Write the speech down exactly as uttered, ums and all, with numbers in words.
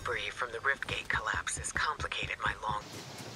debris from the rift gate collapse has complicated my long...